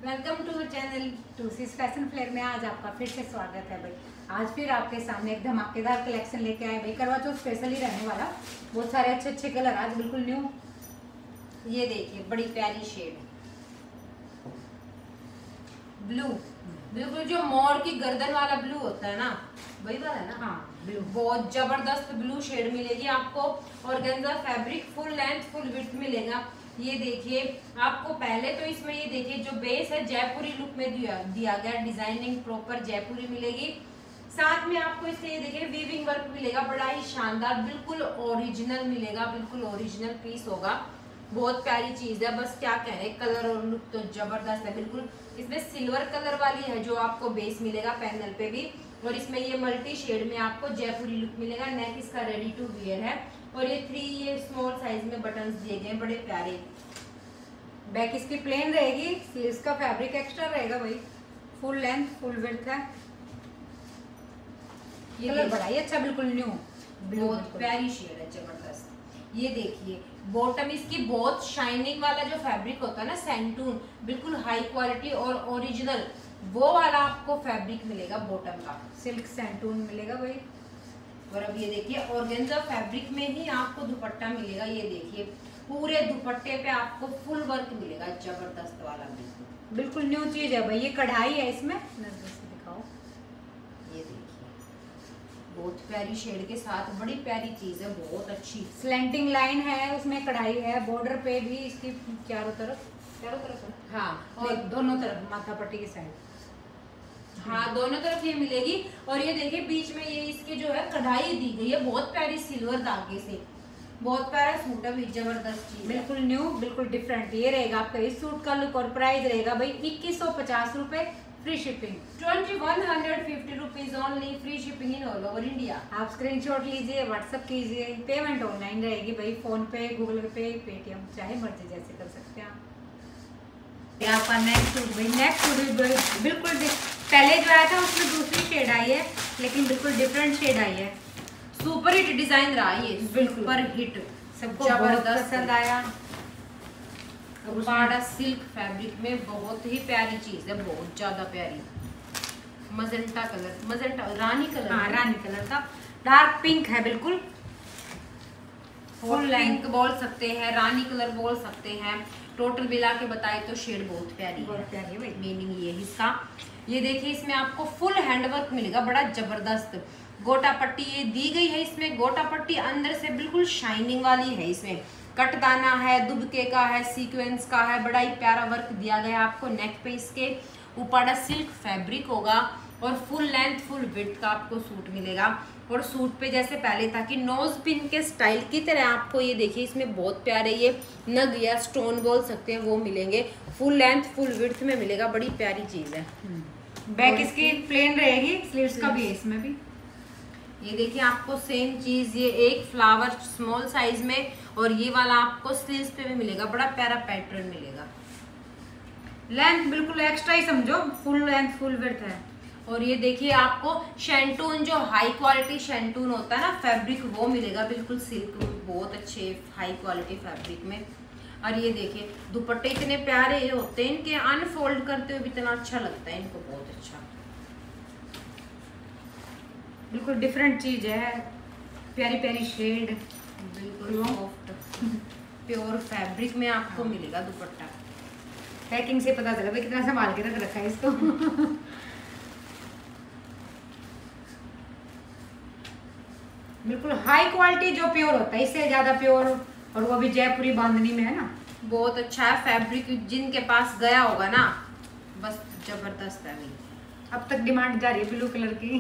Welcome to channel टूसीज fashion flair में आज आपका फिर से स्वागत है भाई। आज फिर आपके सामने एक धमाकेदार कलेक्शन लेके आए भाई। करवा चौथ स्पेशल ही रहने वाला, बहुत सारे अच्छे अच्छे कलर आज बिल्कुल न्यू। ये देखिए बड़ी प्यारी शेड ब्लू, बिल्कुल जो मोर की गर्दन वाला ब्लू होता है ना, वही वाला है ना। हाँ ब्लू, बहुत जबरदस्त ब्लू शेड मिलेगी आपको। Organza fabric full length full width मिलेगा। ये देखिए आपको पहले तो इसमें ये देखिए जो बेस है जयपुरी लुक में दिया गया, डिजाइनिंग प्रॉपर जयपुरी मिलेगी। साथ में आपको इससे ये देखिए वीविंग वर्क मिलेगा, बड़ा ही शानदार, बिल्कुल ओरिजिनल मिलेगा, बिल्कुल ओरिजिनल पीस होगा। बहुत प्यारी चीज है, बस क्या कह रहे, कलर और लुक तो जबरदस्त है बिल्कुल। इसमें सिल्वर कलर वाली है जो आपको बेस मिलेगा पैनल पे भी, और इसमें ये मल्टी शेड में आपको जयपुरी लुक मिलेगा। नेक इसका रेडी टू वियर है और ये स्मॉल साइज में बटन्स दिए गए, बड़े प्यारे। बैक इसकी प्लेन रहेगी, स्लीव्स का फैब्रिक एक्स्ट्रा रहेगा भाई। फुल लेंथ फुल विड्थ है। ये कलर बड़ा ही अच्छा, बिल्कुल न्यू, बहुत प्यारी शेड है, जबरदस्त। ये देखिए बॉटम इसकी बहुत शाइनिंग वाला जो फैब्रिक होता है ना, सैंटून, बिल्कुल हाई क्वालिटी और ओरिजिनल वो वाला आपको फैब्रिक मिलेगा। बॉटम का सिल्क सैंटून मिलेगा भाई। और अब ये देखिए ऑर्गेन्जा फैब्रिक में ही आपको दुपट्टा मिलेगा। ये देखिए पूरे दुपट्टे पे आपको फुल वर्क मिलेगा, जबरदस्त वाला, बिल्कुल न्यू चीज है भाई। ये कढ़ाई है इसमें, नजर से दिखाओ। ये देखिए बहुत प्यारी शेड के साथ बड़ी प्यारी चीज है, बहुत अच्छी स्लैंटिंग लाइन है, उसमें कढ़ाई है। बॉर्डर पे भी इसकी चारों तरफ हाँ, और दोनों तरफ माथा पट्टी की साइड, हाँ दोनों तरफ ये मिलेगी। और ये देखिए बीच में ये इसके जो है कढ़ाई दी गई है, बहुत प्यारी सिल्वर धागे से, बहुत प्यारा सूट है, जबरदस्त चीज, बिल्कुल न्यू, बिल्कुल डिफरेंट। ये रहेगा आपका इस सूट का लुक और प्राइस रहेगा भाई 2150 रुपए, free shipping 2150 rupees only, free shipping in all over India. आप स्क्रीनशॉट लीजिए, व्हाट्सएप कीजिए, पेमेंट ऑनलाइन रहेगी भाई, फोन पे, गूगल पे, पेटीएम, चाहे मर्जी जैसे कर सकते हैं आप। आपका नेक्स्ट सूट भाई, नेक्स्ट सूट बिल्कुल पहले जो आया था उसमें दूसरी शेड आई है, लेकिन बिल्कुल डिफरेंट शेड आई है। सुपर हिट डिजाइन रहा ये, बिल्कुल पर हिट, सबको बहुत पसंद आया। उपाड़ा सिल्क फैब्रिक में बहुत ही प्यारी चीज है, बहुत ज्यादा प्यारी। मजेंटा कलर, मजेंटा रानी कलर, हाँ रानी कलर का डार्क पिंक है, बिल्कुल फुल पिंक बोल सकते हैं, रानी कलर बोल सकते हैं। टोटल मिला के बताए तो शेड बहुत प्यारी है भाई, मीनिंग ये हिस्सा। ये देखिए इसमें आपको फुल हैंडवर्क मिलेगा, बड़ा जबरदस्त। गोटा पट्टी ये दी गई है, इसमें गोटा पट्टी अंदर से बिल्कुल शाइनिंग वाली है। इसमें कटदाना है, दुबके का है, सीक्वेंस का है, बड़ा ही प्यारा वर्क दिया गया है आपको। नेक पे इसके ऊपर सिल्क फैब्रिक होगा और फुल लेंथ फुल विड्थ का आपको सूट मिलेगा। और सूट पे जैसे पहले था कि नोज पिन के स्टाइल की तरह आपको ये देखिए इसमें बहुत प्यारे ये नग या स्टोन बोल सकते हैं वो मिलेंगे। फुल लेंथ फुल विड्थ में मिलेगा, बड़ी प्यारी चीज है। बैक इसकी प्लेन रहेगी, स्लीव्स का भी है इसमें भी। ये देखिए आपको सेम चीज, ये एक फ्लावर स्मॉल साइज में और ये वाला आपको स्लीव्स पे भी मिलेगा, बड़ा प्यारा पैटर्न मिलेगा। लेंथ बिल्कुल एक्स्ट्रा ही समझो, फुल लेंथ फुल विड्थ है। और ये देखिए आपको शैंटून, जो हाई क्वालिटी शैंटून होता है ना फैब्रिक, वो मिलेगा, बिल्कुल सिल्क, बहुत अच्छे हाई क्वालिटी फैब्रिक में। और ये देखिए दुपट्टे इतने प्यारे होते हैं, इनके अनफोल्ड करते हुए भी इतना अच्छा लगता है इनको, बहुत अच्छा, बिल्कुल डिफरेंट चीज है, प्यारी प्यारी शेड, बिल्कुल सॉफ्ट प्योर फैब्रिक में आपको मिलेगा दुपट्टा। पैकिंग से पता चला भाई कितना संभाल के रख रखा है इसको। बिल्कुल हाई क्वालिटी जो प्योर होता है, इससे ज्यादा प्योर, और वो भी जयपुरी बांधनी में है ना, बहुत अच्छा है फैब्रिक। जिनके पास गया होगा ना, बस जबरदस्त है भाई। अब तक डिमांड जा रही है ब्लू कलर की।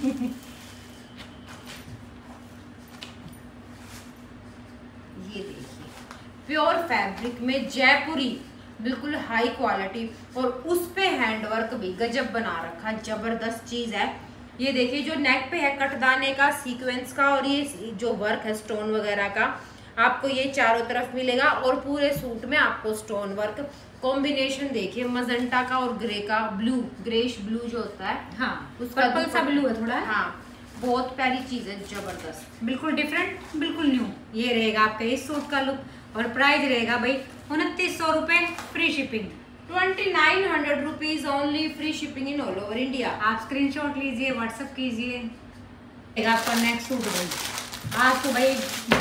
ये देखिए प्योर फैब्रिक में जयपुरी, बिल्कुल हाई क्वालिटी, और उस पे हैंडवर्क भी गजब बना रखा, जबरदस्त चीज है। ये देखिए जो नेक पे है कटदाने का, सीक्वेंस का, और ये जो वर्क है स्टोन वगैरह का, आपको ये चारों तरफ मिलेगा। और पूरे सूट में आपको स्टोन वर्क कॉम्बिनेशन देखिए, मजेंटा का और ग्रे का, ब्लू ग्रेश ब्लू जो होता है, हाँ उसका पर्पल सा ब्लू है थोड़ा, हाँ बहुत प्यारी चीज है, जबरदस्त, बिल्कुल डिफरेंट, बिल्कुल न्यू। ये रहेगा आपका इस सूट का लुक और प्राइस रहेगा भाई 2900 रुपए, free shipping. 2900 rupees only, free shipping in all over India. आप स्क्रीनशॉट लीजिए, व्हाट्सएप कीजिए। आपका नेक्स्ट सूट भाई, आज तो भाई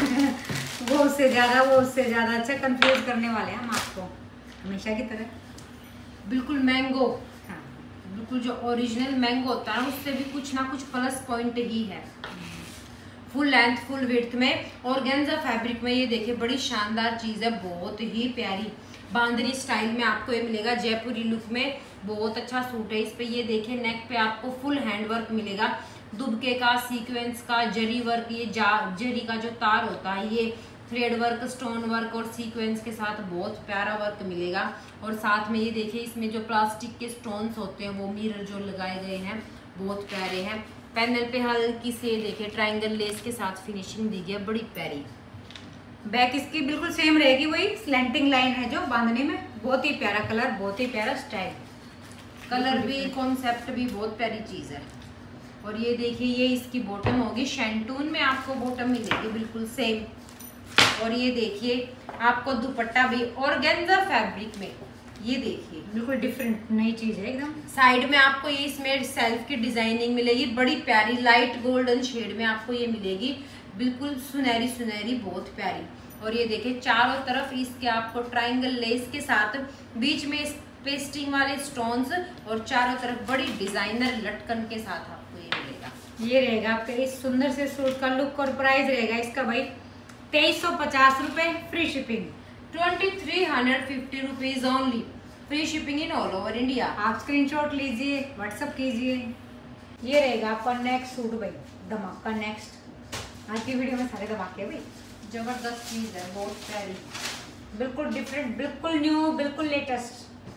वो उससे ज्यादा अच्छा कंफ्यूज करने वाले हैं हम आपको, हमेशा की तरह। बिल्कुल मैंगो, हाँ बिल्कुल जो ओरिजिनल मैंगो होता है उससे भी कुछ ना कुछ प्लस पॉइंट ही है। फुल लेंथ फुल विड्थ में ऑर्गेन्जा फैब्रिक में, ये देखिए बड़ी शानदार चीज है, बहुत ही प्यारी बांधनी स्टाइल में आपको ये मिलेगा। जयपुरी लुक में बहुत अच्छा सूट है। इस पे ये देखिए नेक पे आपको फुल हैंड वर्क मिलेगा, दुबके का, सीक्वेंस का, जरी वर्क, ये जरी का जो तार होता है, ये थ्रेड वर्क, स्टोन वर्क और सीक्वेंस के साथ बहुत प्यारा वर्क मिलेगा। और साथ में ये देखिए इसमें जो प्लास्टिक के स्टोन्स होते हैं वो मिरर जो लगाए गए हैं बहुत प्यारे हैं। पैनल पे हल्की से देखिए ट्रायंगल लेस के साथ फिनिशिंग दी गई है, बड़ी प्यारी। बैक इसकी बिल्कुल सेम रहेगी, वही स्लैंटिंग लाइन है जो बांधने में, बहुत ही प्यारा कलर, बहुत ही प्यारा स्टाइल, कलर भी कॉन्सेप्ट भी बहुत प्यारी चीज है। और ये देखिए ये इसकी बॉटम होगी, शैंटून में आपको बॉटम मिलेगी बिल्कुल सेम। और ये देखिए आपको दुपट्टा भी ऑर्गेन्जा फैब्रिक में, ये देखिए बिल्कुल डिफरेंट नई चीज है एकदम। साइड में आपको ये इसमें सेल्फ की डिजाइनिंग मिलेगी, बड़ी प्यारी लाइट गोल्डन शेड में आपको ये मिलेगी, बिल्कुल सुनहरी सुनहरी, बहुत प्यारी। और ये देखिए चारों तरफ इसके आपको ट्रायंगल लेस के साथ, बीच में पेस्टिंग वाले स्टोन्स और चारों तरफ बड़ी डिजाइनर लटकन के साथ आपको ये मिलेगा। ये रहेगा आपका इस सुंदर से सूट का लुक। और प्राइस रहेगा इसका भाई 2350 रुपए, free shipping. 2350 rupees only, free shipping in all over India. आप स्क्रीनशॉट लीजिए, व्हाट्सएप कीजिए। ये रहेगा आपका नेक्स्ट सूट भाई, धमाका नेक्स्ट। आज की वीडियो में सारे धमाके भाई, जबरदस्त चीज है, बहुत प्यारी, बिल्कुल डिफरेंट, बिल्कुल न्यू, बिल्कुल लेटेस्ट।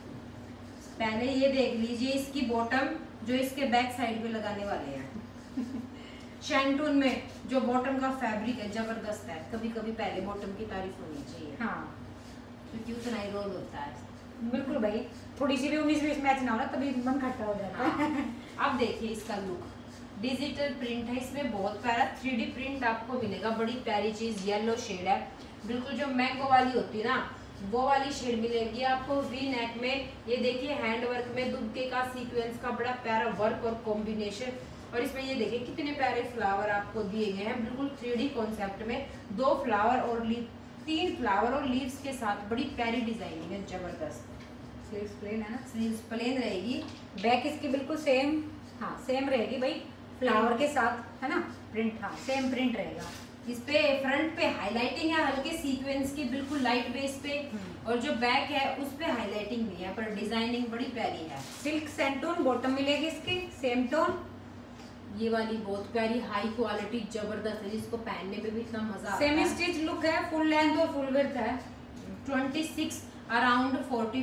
पहले ये देख लीजिए इसकी बॉटम जो इसके बैक साइड पे लगाने वाले हैं। शैंटून में जो बॉटम का फैब्रिक है जबरदस्त है, कभी कभी पहले बॉटम की तारीफ होनी चाहिए। हाँ क्योंकि उतना ही रोल होता है। बिल्कुल भाई, थोड़ी सी भी 19-20 मैच ना हो ना तभी मन खट्टा हो जाता है। अब देखिए इसका लुक, डिजिटल प्रिंट है, इसमें बहुत प्यारा 3D प्रिंट आपको मिलेगा, बड़ी प्यारी चीज, येलो शेड है, बिल्कुल जो मैंगो वाली होती है ना वो वाली शेड मिलेगी आपको। वी नेक में ये देखिए हैंड वर्क में दुबके का, सीक्वेंस का बड़ा प्यारा वर्क और कॉम्बिनेशन। और इसमें ये देखिए कितने प्यारे फ्लावर आपको दिए गए हैं, बिल्कुल 3D कॉन्सेप्ट में, 2 फ्लावर और 3 फ्लावर और लीव्स के साथ, बड़ी प्यारी डिजाइनिंग है, जबरदस्त। स्लीव्स प्लेन है ना, स्लीव्स प्लेन रहेगी। बैक इसकी बिल्कुल सेम, हाँ सेम रहेगी भाई, फ्लावर के साथ है ना प्रिंट, हाँ सेम प्रिंट रहेगा। इस पे फ्रंट पे हाईलाइटिंग है हल्के सीक्वेंस की, बिल्कुल लाइट बेस पे, और जो बैक है उस पे हाईलाइटिंग भी है, पर डिजाइनिंग बड़ी प्यारी है। सिल्क सेंटून बॉटम मिलेगी इसकी, सेम टोन। ये वाली बहुत प्यारी हाई क्वालिटी जबरदस्त है, जिसको पहनने पे भी इतना मजा आता है। सेमी स्टिच लुक है, फुल लेंथ और फुल विड्थ है। 26 अराउंड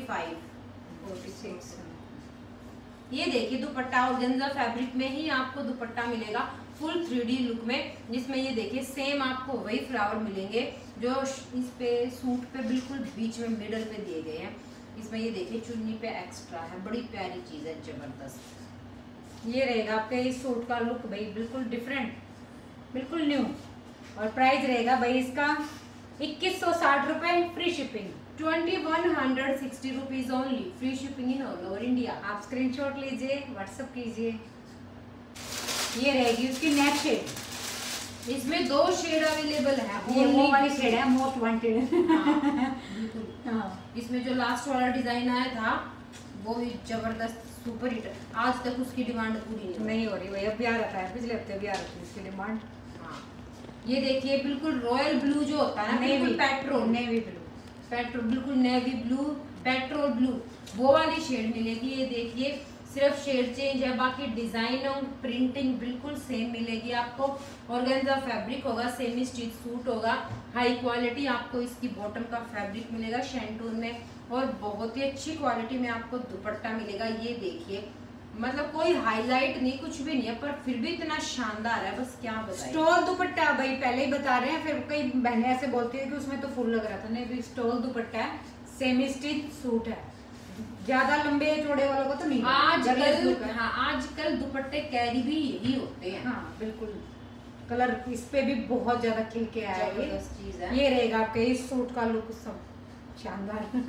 46। ये देखिए दुपट्टा ऑर्गेन्जा फैब्रिक में ही आपको दुपट्टा मिलेगा, फुल 3D लुक में, जिसमें ये देखिए सेम आपको वही फ्लावर मिलेंगे जो इस पे सूट पे बिल्कुल बीच में मिडल पे दिए गए हैं। इसमें ये देखिए चुन्नी पे एक्स्ट्रा है, बड़ी प्यारी चीज है, जबरदस्त। ये रहेगा आपके इस सूट का लुक भाई, बिल्कुल डिफरेंट, बिल्कुल न्यू। और प्राइस रहेगा भाई इसका 2160 रुपए, free shipping. 2160 rupees only, free shipping in all over India. आप स्क्रीनशॉट लीजिए, व्हाट्सएप कीजिए। ये रहेगी उसकी नेक शेड, इसमें 2 शेड अवेलेबल है, ये वो वाली शेड है मोस्ट वांटेड। बिल्कुल। हाँ इसमें जो लास्ट वाला डिजाइन आया था वो ही जबरदस्त सुपर हिट, आज तक उसकी डिमांड पूरी नहीं हो रही भाई, अब भी आ रहा है, पिछले हफ्ते भी आ रही थी इसकी डिमांड। हाँ ये देखिए बिल्कुल रॉयल ब्लू जो होता है ना, बिल्कुल पेट्रोल, नेवी ब्लू, पेट्रोल बिल्कुल नेवी ब्लू, पेट्रोल ब्लू, वो वाली शेड मिलेगी। ये देखिए सिर्फ शेड चेंज है, बाकी डिजाइन और प्रिंटिंग बिल्कुल सेम मिलेगी आपको। ऑर्गेन्जा फैब्रिक होगा, सेमी स्टिच सूट होगा, हाई क्वालिटी आपको इसकी बॉटम का फैब्रिक मिलेगा शैंटून में, और बहुत ही अच्छी क्वालिटी में आपको दुपट्टा मिलेगा। ये देखिए मतलब कोई हाईलाइट नहीं, कुछ भी नहीं है, पर फिर भी इतना शानदार है, बस क्या बताएं। स्टॉल दुपट्टा भाई पहले ही बता रहे हैं, फिर कई बहनें ऐसे बोलती है कि उसमें तो फुल लग रहा था, नहीं भी स्टॉल दुपट्टा है, सेमी स्टिच सूट है, ज्यादा लंबे चौड़े वालों को तो नहीं। आजकल दुपट्टे कैरी भी यही होते हैं। हाँ बिल्कुल, कलर इस पे भी बहुत ज्यादा खिल के आया है, जबरदस्त चीज है। ये रहेगा आपके इस सूट का लुक, सब शानदार।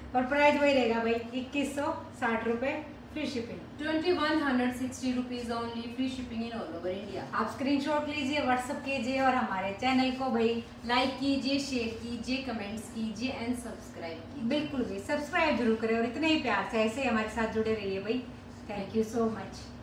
और प्राइस वही रहेगा भाई 2160 रुपए, free shipping. 2160 rupees only, free shipping in all over India. आप स्क्रीनशॉट लीजिए, व्हाट्सअप कीजिए और हमारे चैनल को भाई लाइक कीजिए, शेयर कीजिए, कमेंट्स कीजिए एंड सब्सक्राइब कीजिए। बिल्कुल भी सब्सक्राइब जरूर करें और इतने ही प्यार से ऐसे ही हमारे साथ जुड़े रहिए भाई। Thank you so much.